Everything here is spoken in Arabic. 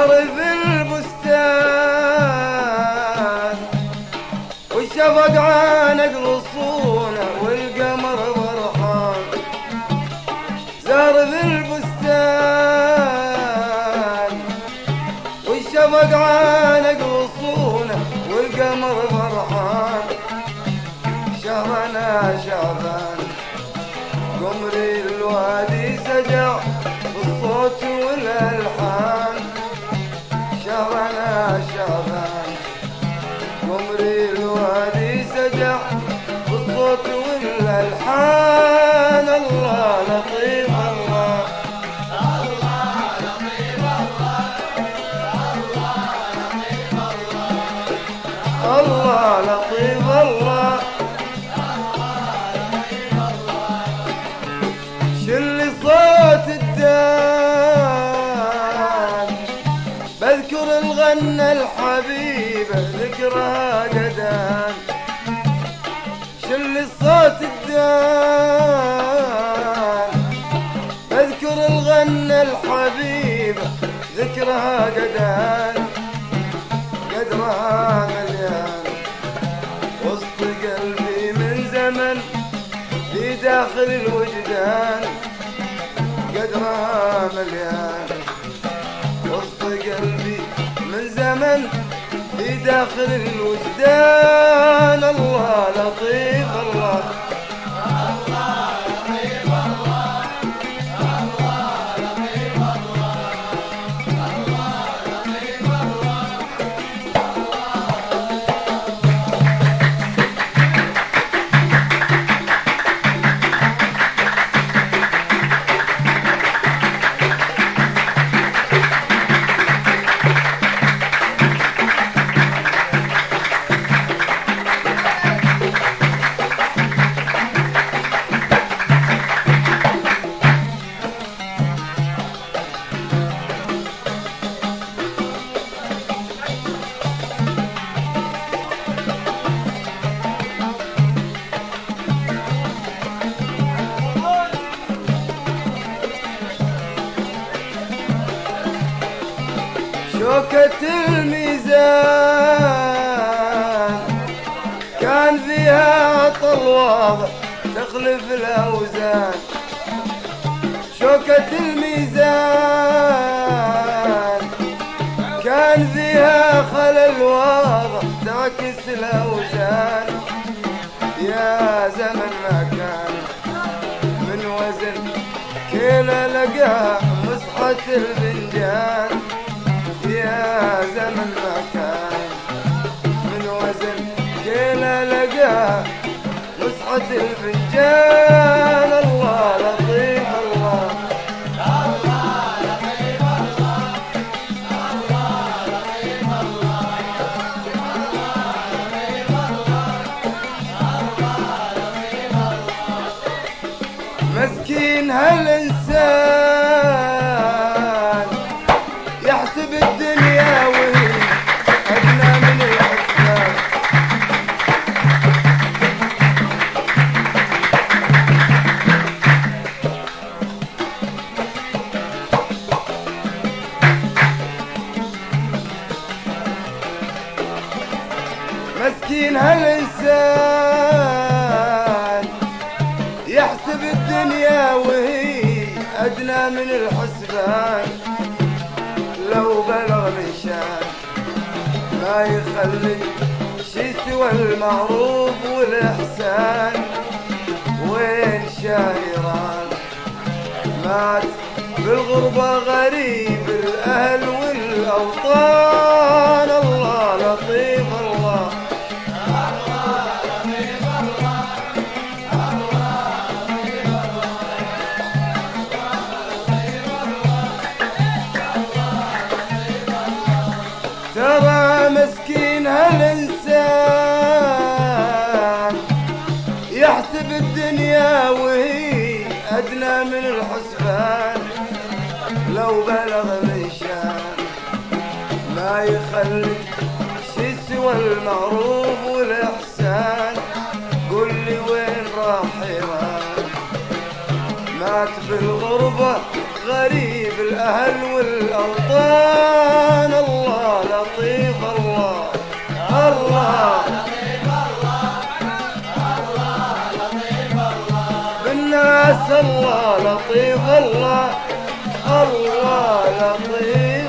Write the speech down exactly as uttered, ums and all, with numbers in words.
زار في البستان والشفق عانق غصونه والقمر فرحان. زار في البستان والشفق عانق غصونه والقمر فرحان. شهرنا شعبان قمري الوادي سجع بالصوت والالحان. شهرنا شعبان قمري الوادي سجع بالصوت والالحان. الله لطيف الله الله لطيف الله الله لطيف الله لطيف الله الله. شل صوت الدان بذكر الغنى الحبيبة ذكرها قدان. شل صوت الدان بذكر الغنى الحبيبة ذكرها قدان. قدرها مليان وسط قلبي من زمن في داخل الوجدان. قدرها مليان وسط قلبي من زمن في داخل الوجدان. الله لطيف الله الله لطيف الله الله لطيف الله الله لطيف الله. شوكة الميزان كان فيها عطل واضح تخلف الأوزان. شوكة الميزان كان فيها خلل واضح تعكس الأوزان. يا زمن ما كان من وزن كيلة لقاها مسحة الفنجان. يا زمن ما كان من وزن كيلة لقاها مسحة الفنجان. الله لطيف الله الله لطيف الله الله لطيف الله الله لطيف الله الله لطيف الله. مسكين هالإنسان يحسب الدنيا وهي أدنى من الحسبان. مسكين هالإنسان يحسب الدنيا وهي أدنى من الحسبان. لو بلغ من شان ما يخلي شي سوى المعروف والإحسان. وين شايران مات بالغربة غريب الأهل والأوطان. الله لطيف الله الله لطيف الله الله لطيف الله لطيف الله الله لطيف الله. ترى مسكين هالإنسان يحسب الدنيا وهي أدنى من الحسبان. لو بلغ من شان ما يخلي شي سوى المعروف والإحسان. قل لي وين راح يران مات بالغربة قريب الأهل والأوطان. الله لطيف الله الله بالناس. الله لطيف الله الله لطيف